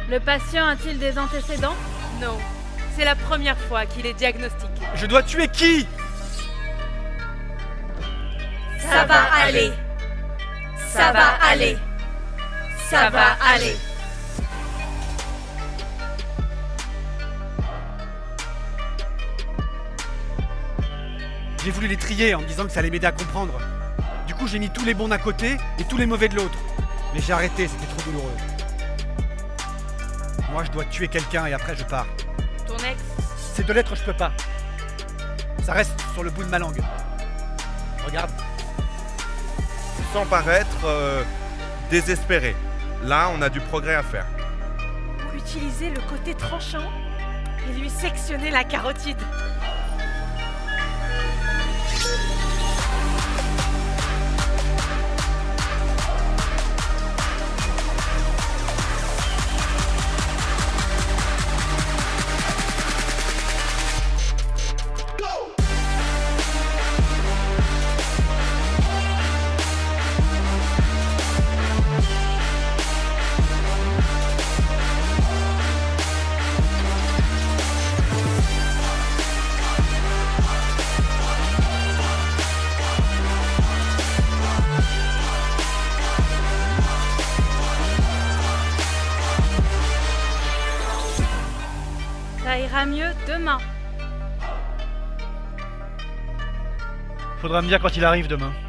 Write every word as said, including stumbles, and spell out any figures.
Le patient a-t-il des antécédents? Non. C'est la première fois qu'il est diagnostiqué. Je dois tuer qui? Ça va aller. Ça va aller. Ça va aller. J'ai voulu les trier en me disant que ça allait m'aider à comprendre. Du coup, j'ai mis tous les bons d'un côté et tous les mauvais de l'autre. Mais j'ai arrêté, c'était trop douloureux. Moi, je dois tuer quelqu'un et après, je pars. Ton ex? Ces deux lettres, je peux pas. Ça reste sur le bout de ma langue. Regarde. Sans paraître euh, désespéré. Là, on a du progrès à faire. Ou utiliser le côté tranchant et lui sectionner la carotide. Ça ira mieux demain. Faudra me dire quand il arrive demain.